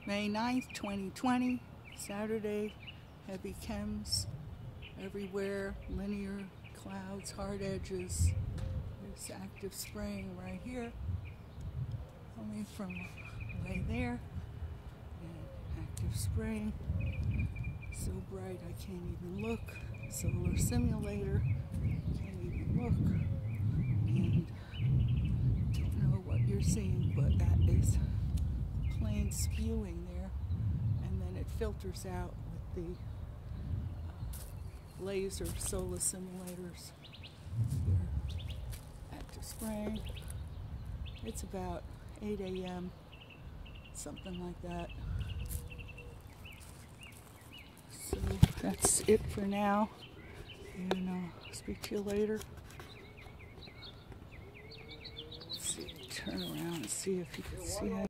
May 9th, 2020, Saturday, heavy chems everywhere, linear clouds, hard edges. There's active spraying right here, coming from way there, and active spraying. So bright I can't even look. Solar simulator, can't even look. And don't know what you're seeing, but that is plain spewing there, and then it filters out with the laser solar simulators here. Active spraying. It's about 8 a.m., something like that. So that's it for now, and I'll speak to you later. Let's see, turn around and see if you can see that.